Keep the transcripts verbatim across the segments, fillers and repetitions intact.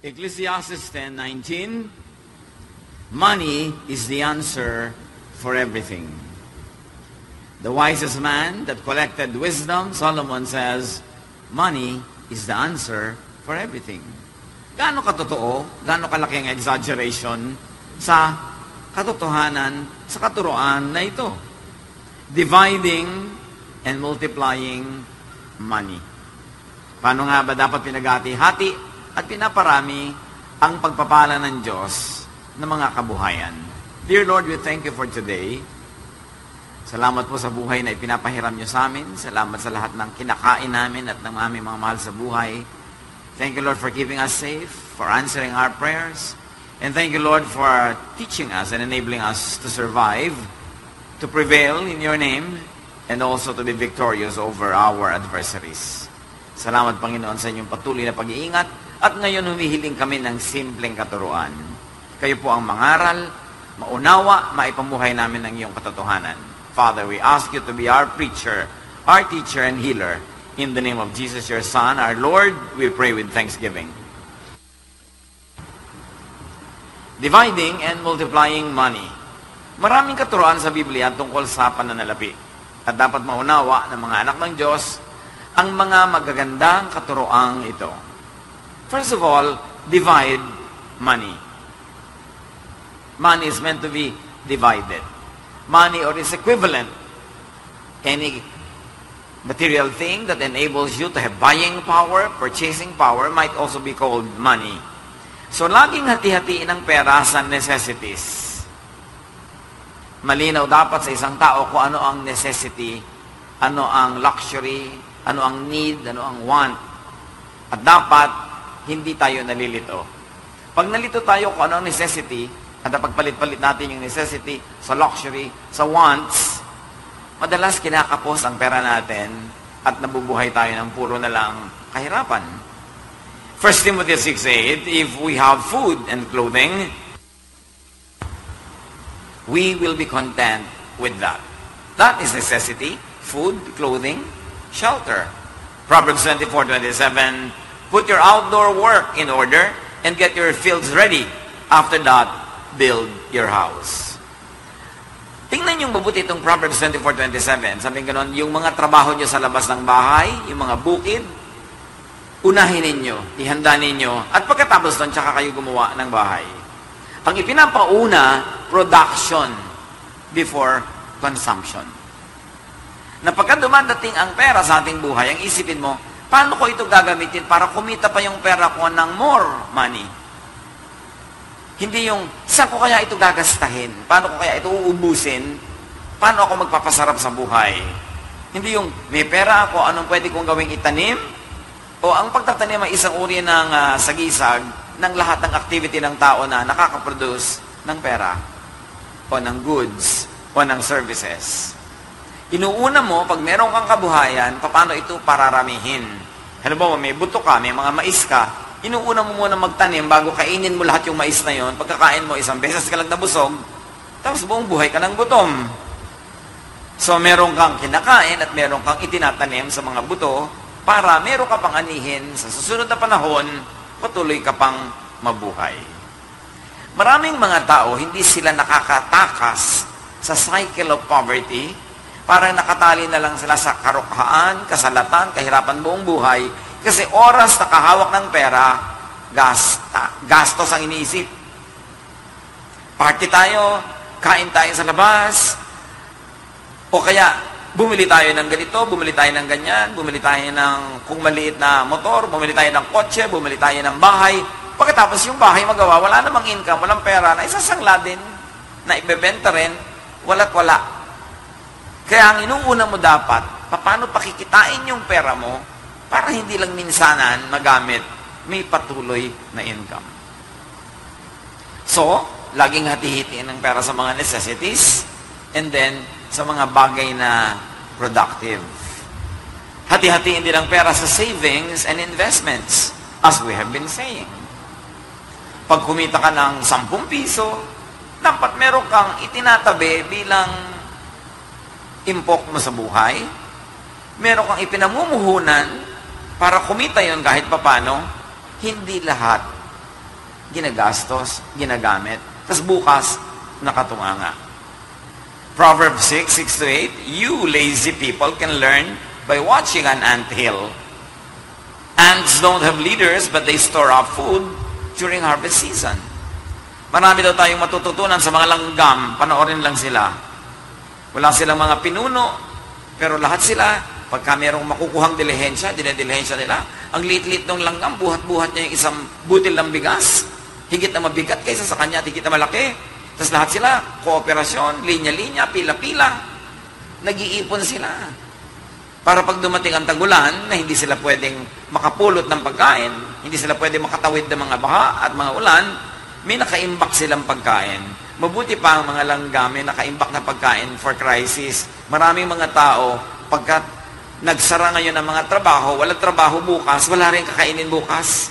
Ecclesiastes ten nineteen, money is the answer for everything. The wisest man that collected wisdom, Solomon says, money is the answer for everything. Gaano katotoo, gaano kalaki ang exaggeration sa katotohanan, sa katuroan na ito. Dividing and multiplying money. Paano nga ba dapat pinagati-hati at pinaparami ang pagpapala ng Diyos ng mga kabuhayan? Dear Lord, we thank you for today. Salamat po sa buhay na ipinapahiram niyo sa amin. Salamat sa lahat ng kinakain namin at ng aming mga mahal sa buhay. Thank you, Lord, for keeping us safe, for answering our prayers. And thank you, Lord, for teaching us and enabling us to survive, to prevail in your name, and also to be victorious over our adversaries. Salamat, Panginoon, sa inyong patuloy na pag-iingat. At ngayon humihiling kami ng simpleng katuruan. Kayo po ang mangaral, maunawa, maipamuhay namin ang iyong katotohanan. Father, we ask you to be our preacher, our teacher and healer. In the name of Jesus, your Son, our Lord, we pray with thanksgiving. Dividing and multiplying money. Maraming katuruan sa Biblia tungkol sa pananalapi. At dapat maunawa ng mga anak ng Diyos ang mga magagandang katuroang ito. First of all, divide money. Money is meant to be divided. Money or its equivalent, any material thing that enables you to have buying power, purchasing power, might also be called money. So, laging hati-hatiin ang pera sa necessities. Malinaw dapat sa isang tao kung ano ang necessity, ano ang luxury, ano ang need, ano ang want. At dapat, hindi tayo nalilito. Pag nalito tayo kung ano ang necessity, at pagpalit-palit natin yung necessity sa luxury, sa wants, madalas kinakapos ang pera natin at nabubuhay tayo ng puro na lang kahirapan. First Timothy six eight, if we have food and clothing, we will be content with that. That is necessity, food, clothing, shelter. Proverbs twenty-four twenty-seven, put your outdoor work in order and get your fields ready. After that, build your house. Tingnan yung mabuti itong Proverbs twenty-four twenty-seven. Sabi ganon, yung mga trabaho nyo sa labas ng bahay, yung mga bukid, unahin ninyo, ihanda ninyo, at pagkatapos doon, tsaka kayo gumawa ng bahay. Ang ipinapauna, production before consumption. Na pagka dumadating ang pera sa ating buhay, ang isipin mo, paano ko ito gagamitin para kumita pa yung pera ko ng more money? Hindi yung, saan ko kaya ito gagastahin? Paano ko kaya ito uubusin? Paano ako magpapasarap sa buhay? Hindi yung, may pera ako, anong pwede kong gawing itanim? O ang pagtatanim ay isang uri ng uh, sagisag ng lahat ng activity ng tao na nakakaproduce ng pera o ng goods o ng services. Inuuna mo, pag meron kang kabuhayan, paano ito pararamihin? Halimbawa, may buto ka, may mga mais ka, inuuna mo muna magtanim bago kainin mo lahat yung mais na yon. Pagkakain mo, isang beses ka lang nabusog, tapos buong buhay ka ng gutom. So, meron kang kinakain at meron kang itinatanim sa mga buto para meron ka pang anihin sa susunod na panahon, patuloy ka pang mabuhay. Maraming mga tao, hindi sila nakakatakas sa cycle of poverty. Parang nakatali na lang sila sa karukhaan, kasalatan, kahirapan buong buhay. Kasi oras na kahawak ng pera, gasta, gastos ang iniisip. Party tayo, kain tayo sa labas, o kaya bumili tayo ng ganito, bumili tayo ng ganyan, bumili tayo ng kung maliit na motor, bumili tayo ng kotse, bumili tayo ng bahay. Pagkatapos yung bahay magawa, wala namang income, walang pera, na isasangla din, na ibebenta rin, wala't wala. Kaya ang inuuna mo dapat, paano pakikitain yung pera mo, para hindi lang minsanan magamit, may patuloy na income. So, laging hati-hitiin ang pera sa mga necessities, and then, sa mga bagay na productive. Hati-hatiin din ang pera sa savings and investments, as we have been saying. Pag kumita ka ng sampung piso, dapat meron kang itinatabi bilang impok mo sa buhay. Meron kang ipinamumuhunan para kumita yon kahit papano. Hindi lahat ginagastos, ginagamit. Tapos bukas, nakatunganga. Proverbs six, six to eight, you lazy people can learn by watching an anthill. Ants don't have leaders, but they store up food during harvest season. Marami daw tayong matututunan sa mga langgam, panoorin lang sila. Wala silang mga pinuno, pero lahat sila, pagka mayroong makukuhang dilihensya, dinedilihensya nila, ang liit-liit ng langgam, buhat-buhat niya yung isang butil ng bigas. Higit na mabigat kaysa sa kanya, higit na malaki. Tapos lahat sila, kooperasyon, linya-linya, pila-pila. Nag-iipon sila. Para pag dumating ang tagulan, na hindi sila pwedeng makapulot ng pagkain, hindi sila pwedeng makatawid ng mga baha at mga ulan, may nakaimbak silang pagkain. Mabuti pa ang mga langgam, may nakaimbak na pagkain for crisis. Maraming mga tao, pagka nagsara ngayon ng mga trabaho, walang trabaho bukas, wala rin kakainin bukas.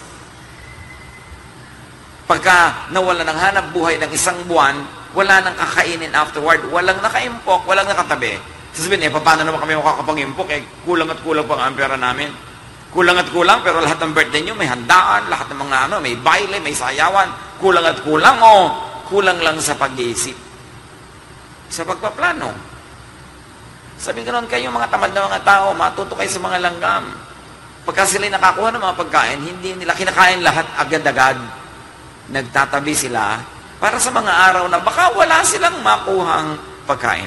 Pagka nawala ng hanap buhay ng isang buwan, wala nang kakainin afterward, walang nakaimpok, walang nakatabi. Sasabihin, eh, paano naman kami makakapag-impok? Eh, kulang at kulang pa ang pera namin. Kulang at kulang, pero lahat ng birthday nyo, may handaan, lahat ng mga ano, may baile, may sayawan. Kulang at kulang, o kulang lang sa pag-iisip. Sa pagpaplano. Sabi ganoon kayo, mga tamad na mga tao, matuto kayo sa mga langgam. Pagka sila'y nakakuha ng mga pagkain, hindi nila kinakain lahat agad-agad. Nagtatabi sila para sa mga araw na baka wala silang makuhang pagkain.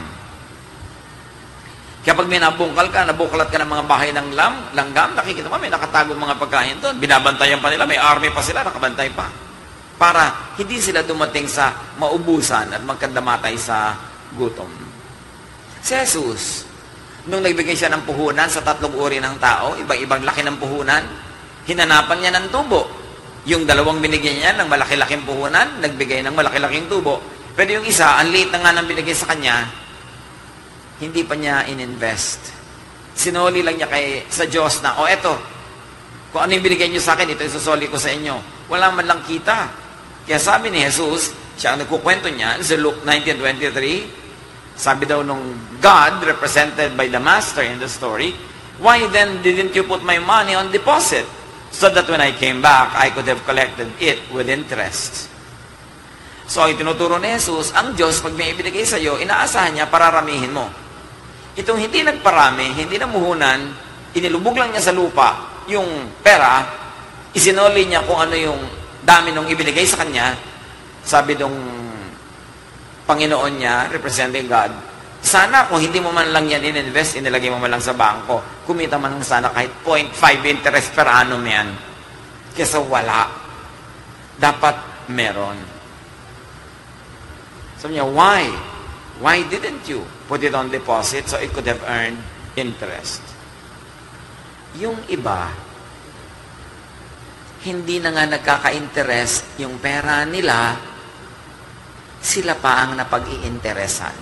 Kaya pag may nabungkal ka, nabuklat ka ng mga bahay ng lam, langgam, nakikita mo, may nakatagong mga pagkain doon. Binabantayan pa nila, may army pa sila, nakabantay pa. Para hindi sila dumating sa maubusan at magkandamatay sa gutom. Si Jesus, nung nagbigay siya ng puhunan sa tatlong uri ng tao, ibang-ibang laki ng puhunan, hinanapan niya ng tubo. Yung dalawang binigyan niya ng malaki-laking puhunan, nagbigay ng malaki-laking tubo. Pero yung isa, ang liit na nga nang binigay sa kanya, hindi pa niya ininvest. Sinoli lang niya kay, sa Diyos na, o oh, eto, kung ano yung binigay niyo sa akin, ito yung susoli ko sa inyo. Wala man lang kita. Kaya sabi ni Jesus, siya ang nagkukwento niya, sa Luke nineteen twenty-three, sabi daw nung God, represented by the Master in the story, why then didn't you put my money on deposit? So that when I came back, I could have collected it with interest. So, itinuturo ni Jesus, ang Diyos, pag may ibinigay sa iyo, inaasahan niya, pararamihin mo. Itong hindi nagparami, hindi namuhunan, inilubog lang niya sa lupa yung pera, isinoli niya kung ano yung dami nung ibinigay sa kanya, sabi nung Panginoon niya, representing God, sana kung hindi mo man lang yan in-invest, inilagay mo man lang sa bangko, kumita man lang sana kahit zero point five interest per annum yan. Kesa wala. Dapat meron. Sabi niya, why? Why didn't you put it on deposit so it could have earned interest? Yung iba, hindi na nga nagkaka-interest yung pera nila, sila pa ang napag-iinteresan.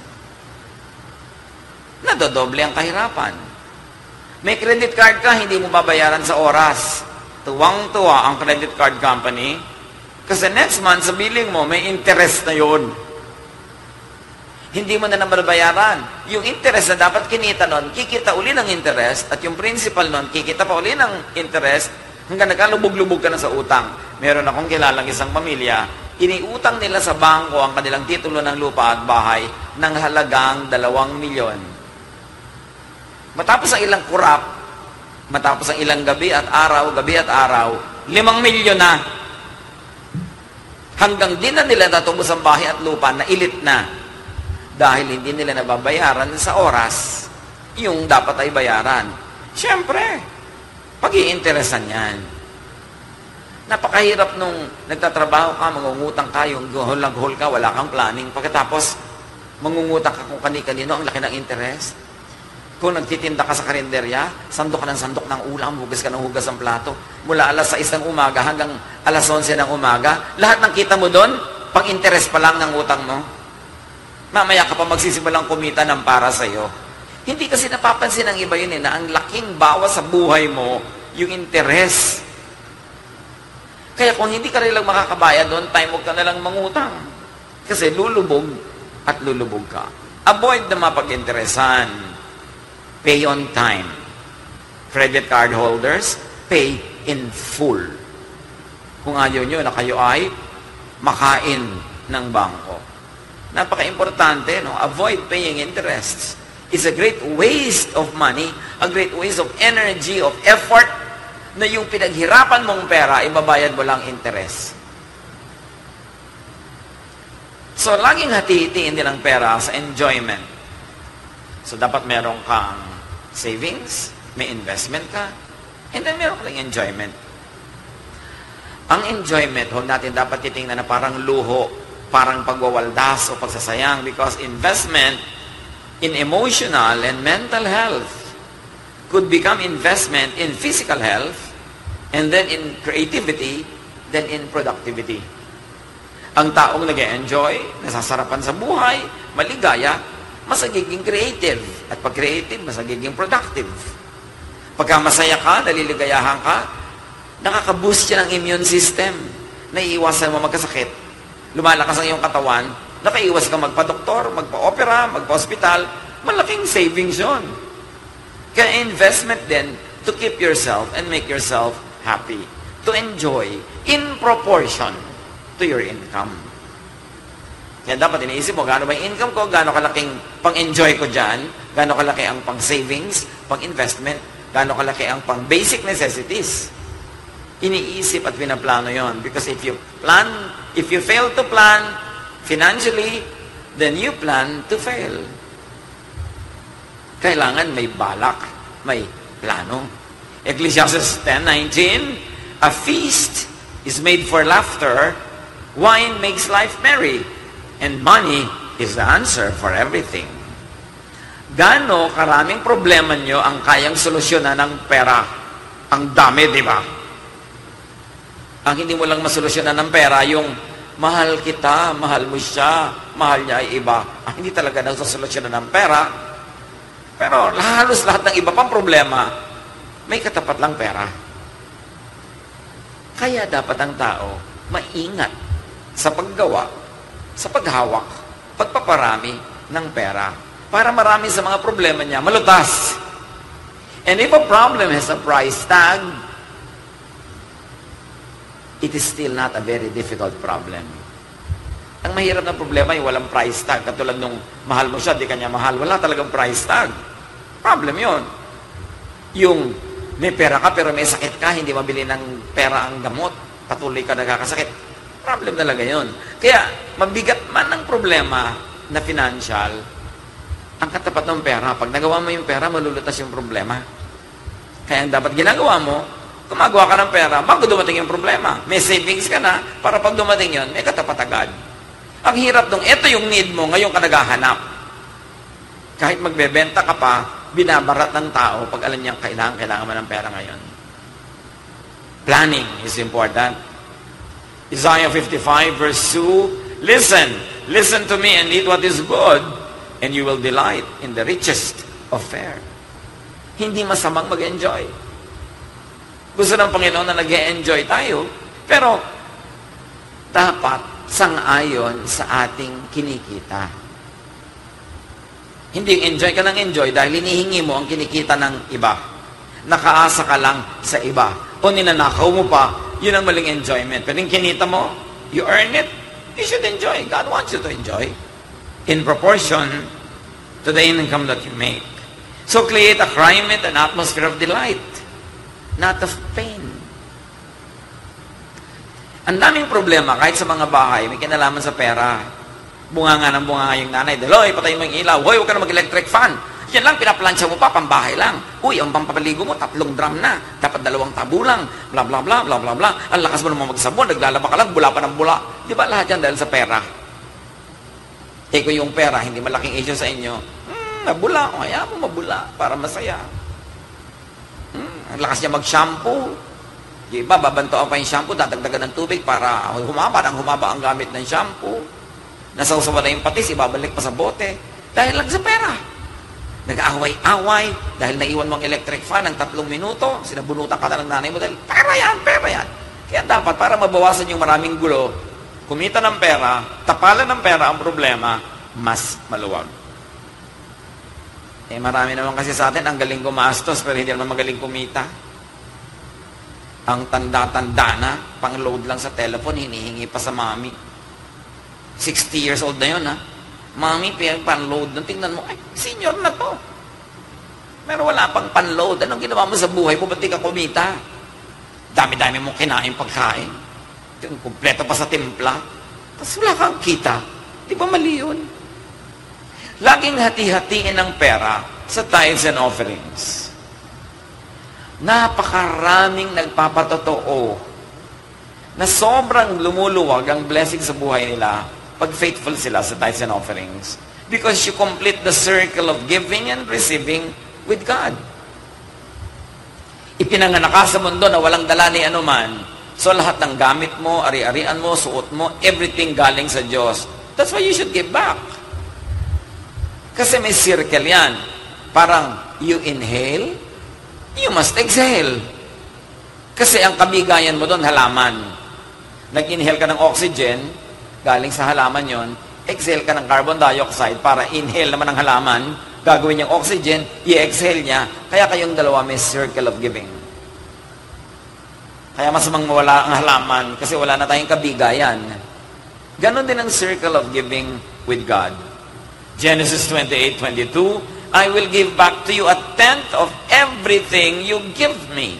Nadodoble ang kahirapan. May credit card ka, hindi mo babayaran sa oras. Tuwang-tuwa ang credit card company kasi next month sa billing mo, may interest na yon. Hindi mo na naman babayaran. Yung interest na dapat kinita nun, kikita uli ng interest at yung principal nun, kikita pa uli ng interest hanggang nagkalubog-lubog ka na sa utang. Meron akong kilalang isang pamilya, iniutang nila sa bangko ang kanilang titulo ng lupa at bahay ng halagang dalawang milyon. Matapos ang ilang kurap, matapos ang ilang gabi at araw, gabi at araw, limang milyon na. Hanggang di na nila natubos ang bahay at lupa na ilit na. Dahil hindi nila nababayaran sa oras yung dapat ay bayaran. Siyempre, pag-iinteresan yan. Napakahirap nung nagtatrabaho ka, mangungutang ka, yung guhol-guhol ka, wala kang planning. Pagkatapos, mangungutang ka kung kani-kanino, ang laki ng interest. Kung nagtitinda ka sa karinderya, sandok ka ng sandok ng ulam, hugas ka ng hugas ng plato. Mula alas sais ng umaga hanggang alas onse ng umaga, lahat ng kita mo doon, pang-interest pa lang ng utang mo. Mamaya ka pa magsisimulang kumita ng para sa'yo. Hindi kasi napapansin ng iba yun eh, na ang laking bawas sa buhay mo, yung interest. Kaya kung hindi ka rin lang makakabayad doon, time huwag ka na lang mangutang. Kasi lulubog at lulubog ka. Avoid na mapag-interesan. Pay on time. Credit card holders, pay in full. Kung ayaw nyo na kayo ay makain ng bangko. Napaka-importante, no? Avoid paying interests. It's a great waste of money, a great waste of energy, of effort, na yung pinaghirapan mong pera, ibabayad mo lang interest. So, laging hati-hitiin din ang pera sa enjoyment. So, dapat meron kang savings, may investment ka, and then meron kang enjoyment. Ang enjoyment, huwag natin dapat titingnan na parang luho, parang pagwawaldas o pagsasayang, because investment in emotional and mental health could become investment in physical health, and then in creativity, then in productivity. Ang taong nag-enjoy, nasasarapan sa buhay, maligaya, mas nagiging creative. At pag creative, mas nagiging productive. Pagka masaya ka, naliligayahan ka, nakaka-boost yan ang immune system. Naiiwasan mo magkasakit. Lumalakas ang iyong katawan, nakaiwas ka magpa-doktor, magpa-opera, magpa-hospital, malaking savings yun. Kaya investment din to keep yourself and make yourself happy. To enjoy in proportion to your income. Kaya dapat iniisip mo, gaano ba yung income ko, gaano kalaking pang-enjoy ko dyan, gaano kalaki ang pang-savings, pang-investment, gaano kalaki ang pang-basic necessities. Iniisip at pinaplano yon. Because if you plan, if you fail to plan financially, then you plan to fail. Kailangan may balak, may plano. Ecclesiastes ten nineteen, a feast is made for laughter, wine makes life merry, and money is the answer for everything. Gaano karaming problema nyo ang kayang solusyonan ng pera? Ang dami, di ba? Ang hindi mo lang masolusyonan ng pera, yung mahal kita, mahal mo siya, mahal niya ay iba. Ah, hindi talaga nasosolusyonan ng pera. Pero halos lahat ng iba pang problema, may katapat lang pera. Kaya dapat ang tao maingat sa paggawa, sa paghawak, pagpaparami ng pera. Para marami sa mga problema niya, malutas. And if a problem has a price tag, it is still not a very difficult problem. Ang mahirap na problema ay walang price tag. Katulad nung mahal mo siya, di kanya mahal. Wala talagang price tag. Problem yon. Yung may pera ka pero may sakit ka, hindi mabili ng pera ang gamot, patuloy ka nagkakasakit. Problem talaga yon. Kaya mabigat man ang problema na financial, ang katapat ng pera, pag nagawa mo yung pera, malulutas yung problema. Kaya ang dapat ginagawa mo, gumagawa ka ng pera bago dumating yung problema. May savings ka na para pag dumating yon, may katapat agad. Ang hirap nung ito yung need mo, ngayon ka naghahanap. Kahit magbebenta ka pa, binabarat ng tao pag alam niyang kailangan, kailangan mo ng pera ngayon. Planning is important. Isaiah fifty-five verse two, listen, listen to me and eat what is good, and you will delight in the richest of fare. Hindi masamang mag-enjoy. Gusto ng Panginoon na nag-enjoy tayo, pero dapat sang-ayon sa ating kinikita. Hindi enjoy ka ng enjoy dahil hinihingi mo ang kinikita ng iba. Nakaasa ka lang sa iba. O ninanakaw mo pa, yun ang maling enjoyment. Pero yung kinita mo, you earn it, you should enjoy. God wants you to enjoy in proportion to the income that you make. So create a climate, an atmosphere of delight, not of pain. Ang daming problema, kahit sa mga bahay, may kinalaman sa pera. Bunga nga ng bunga nga yung nanay. Daloy, patay mo yung ilaw. Hoy, huwag ka na mag-electric fan. Yan lang, pinaplansya mo pa, pambahay lang. Uy, ang pampapaligo mo, tatlong drum na. Dapat dalawang tabo lang. Bla, bla, bla, bla, bla, bla. Ang lakas mo naman magsabon, naglalaba ka lang, bula pa ng bula. Di ba lahat yan dahil sa pera? Eh, kung yung pera, hindi malaking issue sa inyo, hmm, nabula. O, kaya mo mabula para masaya. Hmm, ang lakas niya mag-shampoo. Yung iba, babantoan pa yung shampoo, dadagdagan ng tubig para humaba ng humaba ang gamit ng shampoo. Nasawsawa na yung patis, ibabalik pa sa bote. Dahil lang sa pera. Nag-away-away, dahil naiwan mo ang electric fan ng tatlong minuto, sinabunutan ka na ng nanay mo dahil, pera yan, pera yan. Kaya dapat, para mabawasan yung maraming gulo, kumita ng pera, tapalan ng pera ang problema, mas maluwag. Eh, marami naman kasi sa atin, ang galing gumastos, pero hindi naman magaling kumita. Ang tanda-tanda na, pang-load lang sa telephone, hinihingi pa sa mami. sixty years old na yun, ha? Mami, pan-load. Tingnan mo, ay, senior na to. Pero wala pang pan-load. Anong ginawa mo sa buhay mo? Ba't di ka kumita? Dami-dami mong kinain pagkain. Kumpleto pa sa timpla. Tapos wala kang kita. Di ba mali yun? Laging hati-hatiin ang pera sa tithes and offerings. Napakaraming nagpapatotoo na sobrang lumuluwag ang blessing sa buhay nila pag faithful sila sa tithes and offerings. Because you complete the circle of giving and receiving with God. Ipinanganak ka sa mundo na walang dala ni anuman. So lahat ng gamit mo, ari-arian mo, suot mo, everything galing sa Diyos. That's why you should give back. Kasi may circle yan. Parang you inhale, you must exhale. Kasi ang kabigayan mo doon, halaman. Nag-inhale ka ng oxygen, galing sa halaman yon, exhale ka ng carbon dioxide para inhale naman ng halaman, gagawin niyang oxygen, i-exhale niya, kaya kayong dalawa may circle of giving. Kaya masamang mawala ang halaman kasi wala na tayong kabigayan. Ganon din ang circle of giving with God. Genesis twenty-eight twenty-two, I will give back to you a tenth of everything you give me.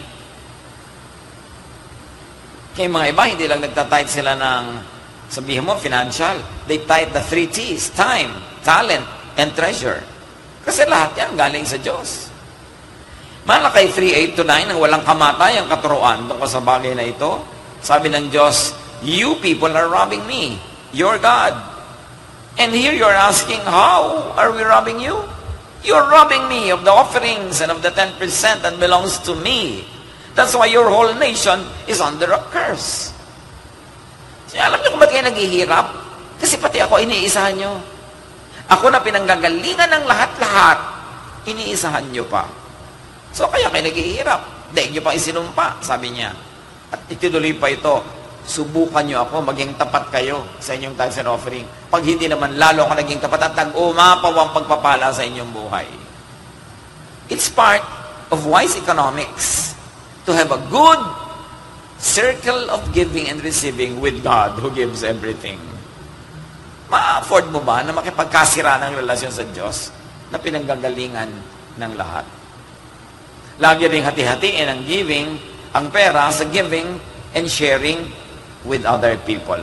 Kaya mga iba, hindi lang nagtatithe sila ng, sabihin mo, financial. They tithe the three T's, time, talent, and treasure. Kasi lahat yan galing sa Diyos. Malakay three eight to nine, ang walang kamatay ang katuruan tungkol sa bagay na ito. Sabi ng Diyos, you people are robbing me, your God. And here you're asking, how are we robbing you? You're robbing me of the offerings and of the ten percent that belongs to me. That's why your whole nation is under a curse. So, alam niyo kung ba't kayo naghihirap? Kasi pati ako, iniisahan nyo. Ako na pinanggagalingan ng lahat-lahat, iniisahan nyo pa. So, kaya kayo naghihirap. Daig nyo pa isinumpa, sabi niya. At ituloy pa ito, subukan nyo ako, maging tapat kayo sa inyong tithes and offering. Pag hindi naman, lalo ako naging tapat at nag-umapaw ang pagpapala sa inyong buhay. It's part of wise economics to have a good circle of giving and receiving with God who gives everything. Ma-afford mo ba na makipagkasira ng relasyon sa Diyos na pinanggagalingan ng lahat? Lagi rin hati-hatiin ang giving, ang pera sa giving and sharing with other people.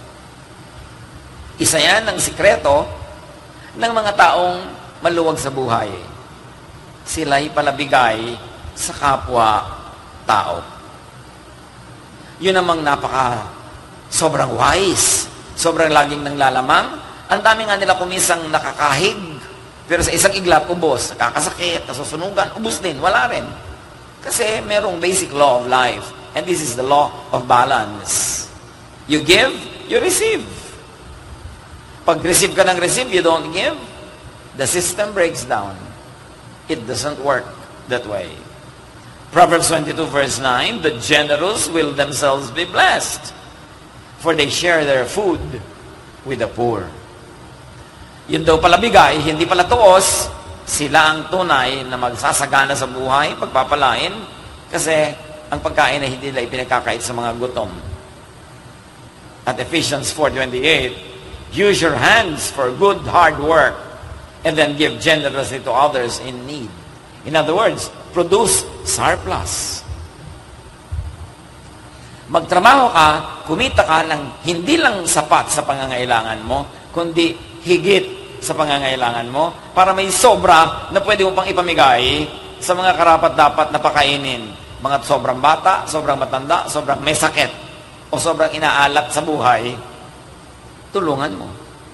Isa yan ang sikreto ng mga taong maluwag sa buhay. Sila'y palabigay sa kapwa tao. Yun namang napaka sobrang wise, sobrang laging nang lalamang. Ang dami nga nila kumisang nakakahig, pero sa isang iglap, ubos, nakakasakit, nasusunugan, ubos din, wala rin. Kasi merong basic law of life, and this is the law of balance. You give, you receive. Pag receive ka ng receive, you don't give, the system breaks down. It doesn't work that way. Proverbs twenty-two verse nine, the generous will themselves be blessed, for they share their food with the poor. Yun daw pala bigay, hindi pala tuos, sila ang tunay na magsasagana sa buhay, pagpapalain, kasi ang pagkain ay hindi nila ipinagkakait sa mga gutom. At Ephesians four twenty-eight, use your hands for good hard work, and then give generously to others in need. In other words, produce surplus. Magtrabaho ka, kumita ka ng hindi lang sapat sa pangangailangan mo, kundi higit sa pangangailangan mo, para may sobra na pwede mo pang ipamigay sa mga karapat-dapat na pakainin. Mga sobrang bata, sobrang matanda, sobrang may sakit, o sobrang inaalat sa buhay, tulungan mo.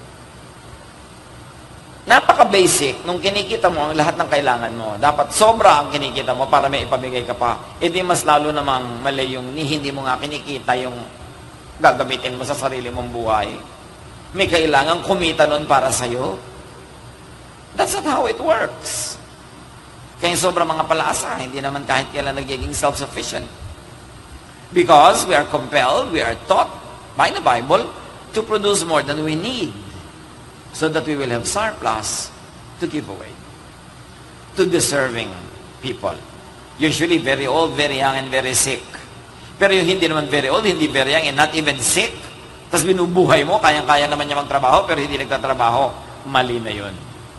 Napaka-basic, nung kinikita mo ang lahat ng kailangan mo, dapat sobra ang kinikita mo para may ipamigay ka pa. E di mas lalo namang mali yung hindi mo nga kinikita yung gagamitin mo sa sarili mong buhay. May kailangan kumita nun para sa'yo. That's not how it works. Kaya sobrang mga palaasa, hindi naman kahit kailan nagiging self-sufficient. Because we are compelled, we are taught by the Bible to produce more than we need, so that we will have surplus to give away to deserving people. Usually very old, very young, and very sick. Pero yung hindi naman very old, hindi very young, and not even sick, Tapos binubuhay mo, kayang-kaya naman niya magtrabaho, pero hindi nagtatrabaho. Mali na yun.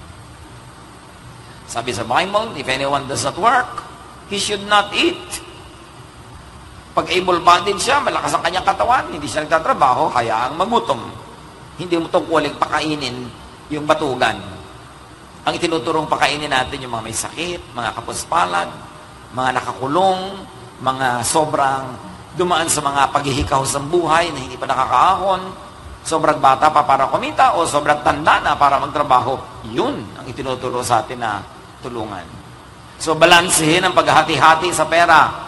Sabi sa Bible, if anyone does not work, he should not eat. Pag able-bodied siya, malakas ang kanyang katawan, hindi siya nagtatrabaho, hayaang magutom. Hindi mo tungkuling pakainin yung batugan. Ang itinuturong pakainin natin yung mga may sakit, mga kapuspalad, mga nakakulong, mga sobrang dumaan sa mga paghihikaw sa buhay na hindi pa nakakaahon, sobrang bata pa para kumita o sobrang tanda na para magtrabaho. Yun ang itinuturo sa atin na tulungan. So, balansehin ang paghahati-hati sa pera.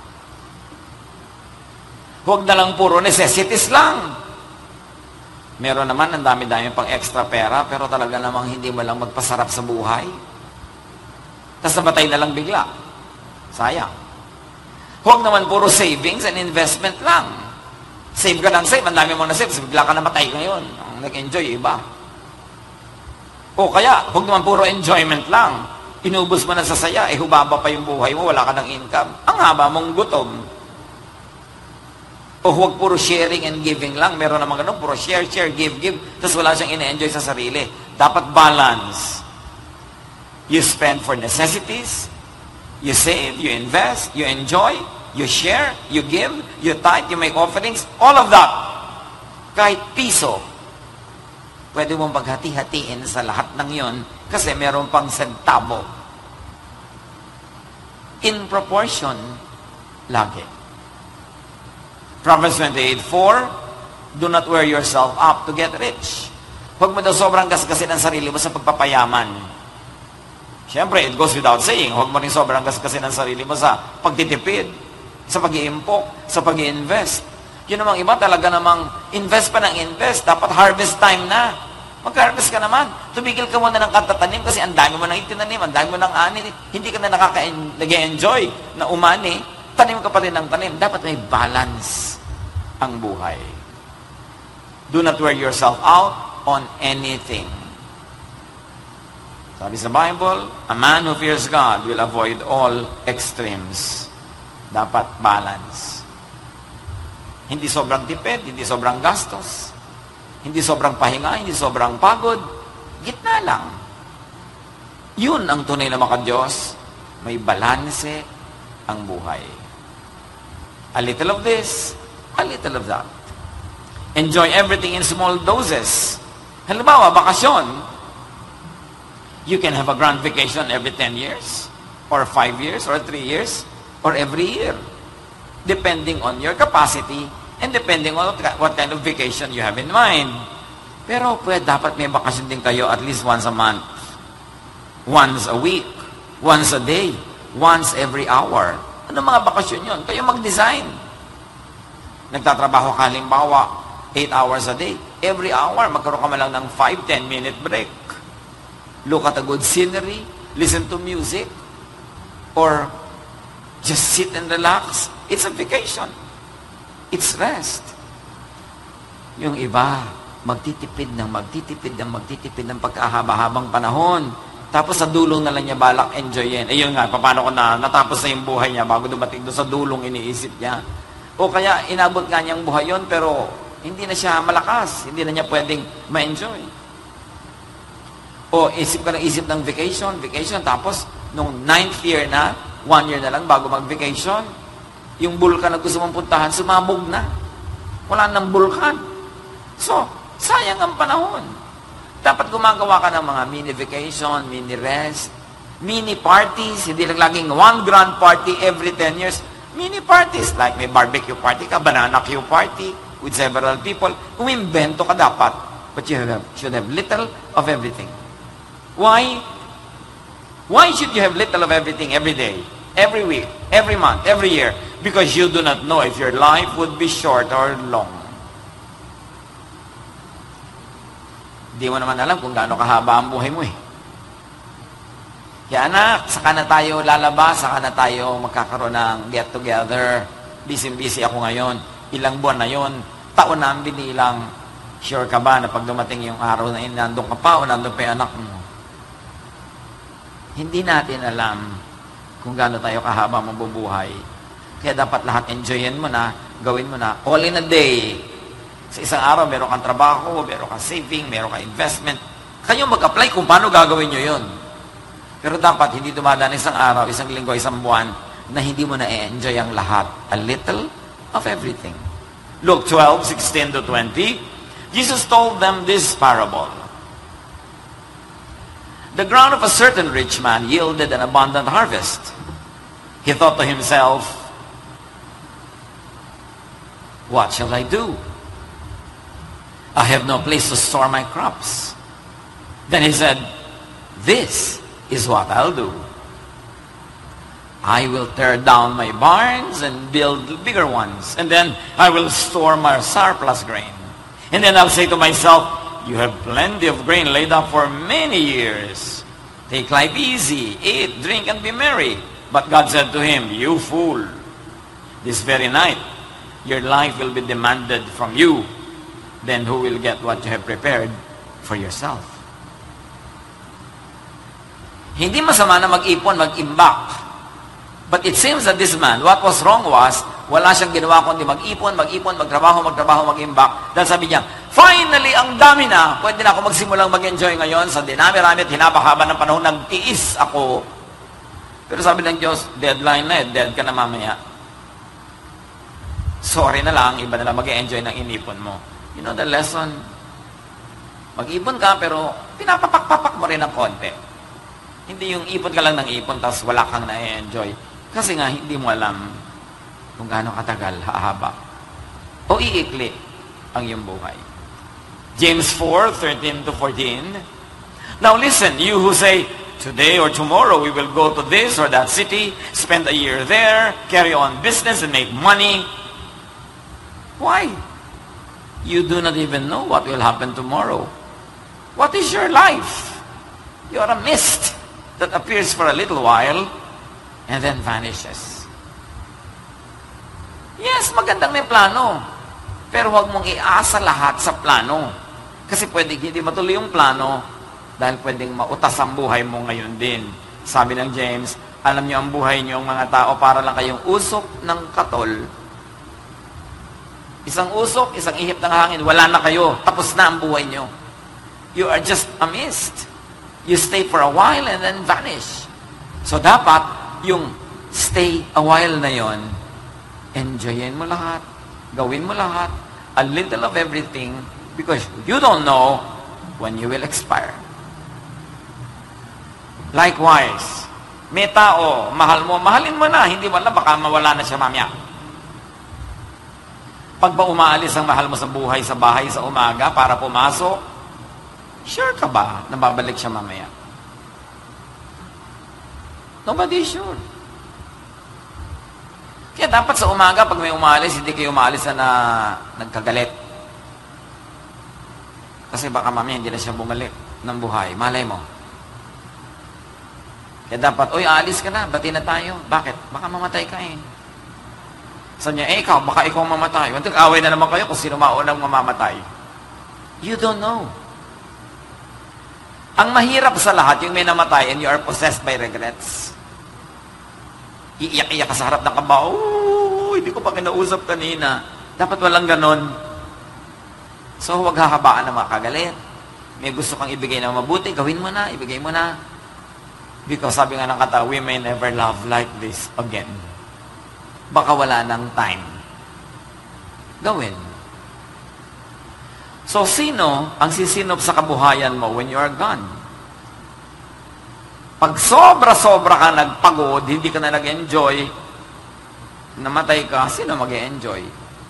Huwag na lang puro necessities lang. Meron naman, ang dami-dami pang extra pera, pero talaga namang hindi mo lang magpasarap sa buhay. Tapos nabatay na lang bigla. Sayang. Huwag naman puro savings and investment lang. Save ka ng save, ang dami mo na save, bigla ka namatay ngayon. Ang nag-enjoy, iba. O kaya, huwag naman puro enjoyment lang. Inubos mo na sa saya, eh hubaba pa yung buhay mo, wala ka ng income. Ang haba mong gutom. O huwag puro sharing and giving lang. Meron naman ganun, puro share, share, give, give. Tapos wala siyang ine-enjoy sa sarili. Dapat balance. You spend for necessities. You save, you invest, you enjoy, you share, you give, you tithe, you make offerings. All of that. Kahit piso. Pwede mong paghati-hatiin sa lahat ng yon kasi meron pang sentabo. In proportion, lagi. Proverbs twenty-eight four, do not wear yourself up to get rich. Huwag mo daw sobrang gasgasin ang sarili mo sa pagpapayaman. Siyempre, it goes without saying, huwag mo rin sobrang gasgasin ang sarili mo sa pagtitipid, sa pag-iimpok, sa pag-i-invest. Yun namang iba, talaga namang invest pa ng invest. Dapat harvest time na. Mag-harvest ka naman. Tumigil ka muna ng katatanim kasi ang dami mo nang itinanim, ang dami mo nang ani. Hindi ka na nakaka-enjoy na umani. Tanim ka pa rin ng tanim. Dapat may balance ang buhay. Do not wear yourself out on anything. Sabi sa Bible, a man who fears God will avoid all extremes. Dapat balance. Hindi sobrang tipid, hindi sobrang gastos, hindi sobrang pahinga, hindi sobrang pagod. Gitna lang. Yun ang tunay na maka-Diyos. May balanse ang buhay. A little of this, a little of that. Enjoy everything in small doses. Halimbawa, bakasyon. You can have a grand vacation every ten years, or five years, or three years, or every year. Depending on your capacity, and depending on what kind of vacation you have in mind. Pero pwede, dapat may bakasyon din kayo at least once a month. Once a week. Once a day. Once every hour. Ano mga bakasyon yun? Kayo mag-design. Nagtatrabaho ka halimbawa, eight hours a day. Every hour, magkaroon ka man lang ng five to ten minute break. Look at a good scenery, listen to music, or just sit and relax. It's a vacation. It's rest. Yung iba, magtitipid ng magtitipid ng magtitipid ng pagkahaba-habang panahon. Tapos sa dulong na lang niya balak enjoyin. Eh yun nga, paano ko na natapos na yung buhay niya bago dumating doon sa dulong iniisip niya. O kaya inabot nga niyang buhay yun, pero hindi na siya malakas. Hindi na niya pwedeng ma-enjoy. O isip ka ng isip ng vacation, vacation, tapos nung ninth year na, one year na lang bago mag-vacation, yung bulkan na gusto mong puntahan, sumabog na. Wala nang bulkan. So, sayang ang panahon. Dapat gumagawa ka ng mga mini vacation, mini rest, mini parties, hindi lang laging one grand party every ten years. Mini parties, like may barbecue party ka, banana cue party with several people. Umimbento ka dapat, but you have, should have little of everything. Why? Why should you have little of everything every day, every week, every month, every year? Because you do not know if your life would be short or long. Di mo naman alam kung gaano kahaba ang buhay mo eh. Kaya anak, saka na tayo lalabas, saka na tayo magkakaroon ng get together. Busy-busy ako ngayon. Ilang buwan na yon, taon na ang binilang. Sure ka ba na pag dumating yung araw na yun, nandun ka pa o nandun pa yung anak mo? Hindi natin alam kung gaano tayo kahaba mabubuhay. Kaya dapat lahat enjoyin mo na, gawin mo na. All in a day. Sa isang araw, meron kang trabaho, meron kang saving, meron kang investment. Kayo mag-apply kung paano gagawin nyo yun. Pero dapat hindi dumadaan isang araw, isang linggo, isang buwan na hindi mo na-enjoy ang lahat. A little of everything. Luke twelve, sixteen to twenty, Jesus told them this parable. The ground of a certain rich man yielded an abundant harvest. He thought to himself, what shall I do? I have no place to store my crops. Then he said, this is what I'll do. I will tear down my barns and build bigger ones. And then I will store my surplus grain. And then I'll say to myself, you have plenty of grain laid up for many years. Take life easy, eat, drink, and be merry. But God said to him, you fool, this very night your life will be demanded from you. Then who will get what you have prepared for yourself? Hindi masama na mag-ipon, mag-imbak. But it seems that this man, what was wrong was, wala siyang ginawa kundi mag-ipon, mag-ipon, magtrabaho, magtrabaho, mag-imbak. Dahil sabi niya, finally, ang dami na, pwede na ako magsimulang mag-enjoy ngayon sa dinami-rami at hinapahaba ng panahon, nagtiis ako. Pero sabi ng Diyos, deadline na eh, dead ka na mamaya. Sorry na lang, iba na lang mag-enjoy ng inipon mo. You know the lesson? Mag-ipon ka, pero pinapapak-papak mo rin ng konti. Hindi yung ipon ka lang ng ipon, tapos wala kang na-enjoy. Kasi nga, hindi mo alam kung gaano katagal, hahaba. O iikli ang iyong buhay. James four, thirteen to fourteen. Now listen, you who say, today or tomorrow we will go to this or that city, spend a year there, carry on business and make money. Why? You do not even know what will happen tomorrow. What is your life? You are a mist that appears for a little while and then vanishes. Yes, magandang may plano. Pero huwag mong iasa lahat sa plano. Kasi pwedeng hindi matuloy yung plano dahil pwedeng mautas ang buhay mo ngayon din. Sabi ng James, alam niyo ang buhay niyo, mga tao, para lang kayong usok ng katol. Isang usok, isang ihip ng hangin, wala na kayo. Tapos na ang buhay nyo. You are just a mist. You stay for a while and then vanish. So dapat, yung stay a while na yon, enjoyin mo lahat. Gawin mo lahat. A little of everything because you don't know when you will expire. Likewise, may tao, mahal mo, mahalin mo na. Hindi mo na, baka mawala na siya mamaya. Pag ba umaalis ang mahal mo sa buhay, sa bahay, sa umaga, para pumasok, sure ka ba na babalik siya mamaya? Nobody is sure. Kaya dapat sa umaga, pag may umaalis, hindi kayo umaalis na, na nagkagalit. Kasi baka mamaya hindi na siya bumalik ng buhay. Malay mo. Kaya dapat, oy, aalis ka na, bati na tayo. Bakit? Baka mamatay ka eh. Sabi niya, eh, ikaw, baka ikaw mamatay. Away na naman kayo kung sino maunang mamamatay. You don't know. Ang mahirap sa lahat, yung may namatay and you are possessed by regrets. Iiyak-iyak ka sa harap ng kaba, oh, hindi ko pa kinausap kanina. Dapat walang ganon. So, huwag hahabaan na makagalit. May gusto kang ibigay na mabuti, gawin mo na, ibigay mo na. Because sabi nga ng kata, we may never love like this again. Baka wala ng time. Gawin. So, sino ang sisinop sa kabuhayan mo when you are gone? Pag sobra-sobra ka nagpagod, hindi ka na nag-enjoy, namatay ka, sino mag-enjoy?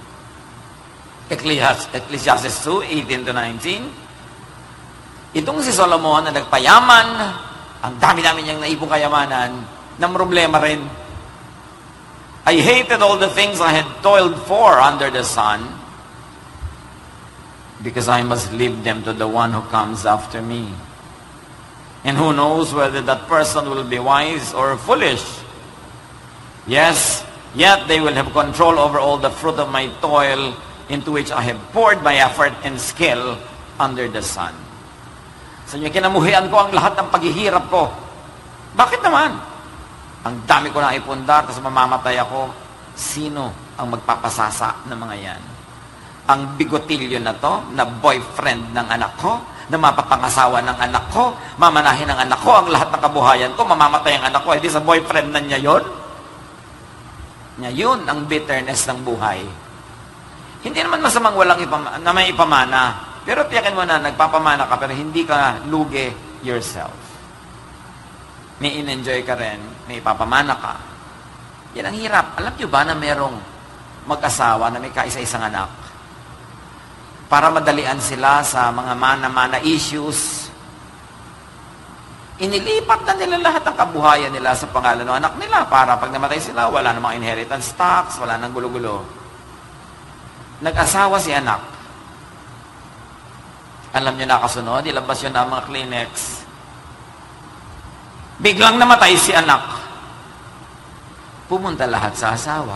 Ecclesiastes two, eighteen to nineteen. Itong si Solomon na nagpayaman, ang dami-dami niyang naipong kayamanan, ng problema rin. I hated all the things I had toiled for under the sun because I must leave them to the one who comes after me. And who knows whether that person will be wise or foolish. Yes, yet they will have control over all the fruit of my toil into which I have poured my effort and skill under the sun. Sa inyo, kinamuhian ko ang lahat ng paghihirap ko. Bakit naman? Ang dami ko na ipundar, tapos mamamatay ako. Sino ang magpapasasa ng mga yan? ang bigotilyo na to, na boyfriend ng anak ko, na mapapangasawa ng anak ko, mamanahin ng anak ko, ang lahat ng kabuhayan ko, mamamatay ang anak ko, hindi sa boyfriend na niya yun. Niya yun ang bitterness ng buhay. Hindi naman masamang walang ipama, na may ipamana. Pero tiyakin mo na, nagpapamana ka, pero hindi ka lugi yourself. May in-enjoy ka rin, may ipapamana ka. Yan ang hirap. Alam niyo ba na merong mag-asawa na may kaisa-isang anak? Para madalian sila sa mga mana-mana issues, inilipat na nila lahat ng kabuhayan nila sa pangalan ng anak nila para pag namatay sila, wala namang inheritance tax, wala nang gulo-gulo. Nag-asawa si anak. Alam niyo na kasunod, ilabas yun na mga Kleenex. Biglang namatay si anak. Pumunta lahat sa asawa.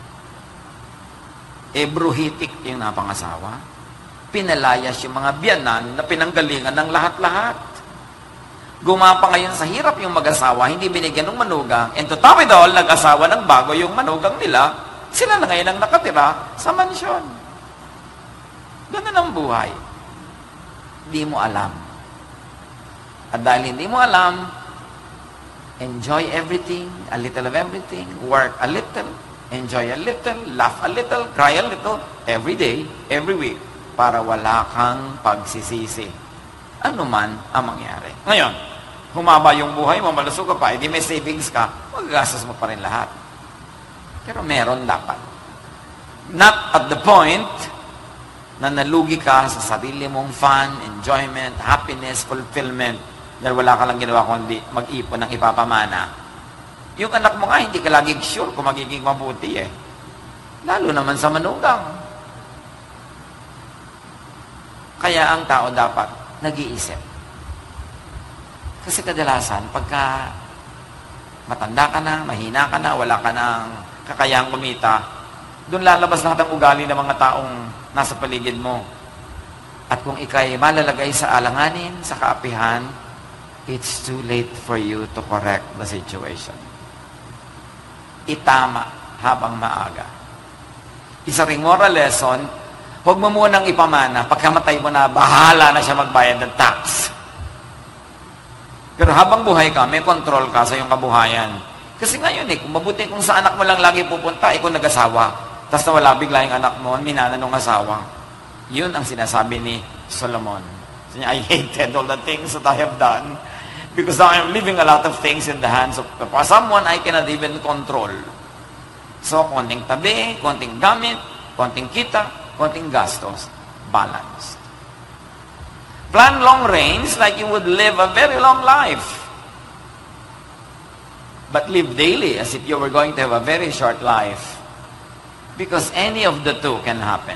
E bruhitik yung napangasawa. Pinalayas yung mga biyanan na pinanggalingan ng lahat-lahat. Gumapa ngayon sa hirap yung mag-asawa, hindi binigyan ng manugang. And to top it all, nag-asawa ng bago yung manugang nila, sila na ngayon ang nakatira sa mansyon. Ganun ang buhay. Hindi mo alam. At dahil hindi mo alam, enjoy everything, a little of everything, work a little, enjoy a little, laugh a little, cry a little, every day, every week, para wala kang pagsisisi. Ano man ang mangyari. Ngayon, humaba yung buhay mo, malusog ka pa, hindi may savings ka, magagastos mo pa rin lahat. Pero meron dapat. Not at the point na nalugi ka sa sarili mong fun, enjoyment, happiness, fulfillment, dahil wala ka lang ginawa kundi mag-ipon ng ipapamana. Yung anak mo nga, hindi ka lagi sure kung magiging mabuti eh. Lalo naman sa manugang. Kaya ang tao dapat nag-iisip. Kasi kadalasan, pagka matanda ka na, mahina ka na, wala ka ng kakayahang kumita, doon lalabas lahat ang ugali ng mga taong nasa paligid mo. At kung ikay malalagay sa alanganin, sa kaapihan, it's too late for you to correct the situation. Itama habang maaga. Isa ring moral lesson, huwag mo munang ipamana, pagkamatay mo na, bahala na siya magbayad ng tax. Pero habang buhay ka, may control ka sa iyong kabuhayan. Kasi ngayon eh, kung mabuti kung sa anak mo lang lagi pupunta, ikaw nag-asawa, tapos nawala bigla yung anak mo, minana ng asawa. Yun ang sinasabi ni Solomon. I hated all the things that I have done because I am leaving a lot of things in the hands of someone I cannot even control. So, konting tabi, konting gamit, konting kita, konting gastos, balanced. Plan long range like you would live a very long life. But live daily as if you were going to have a very short life. Because any of the two can happen.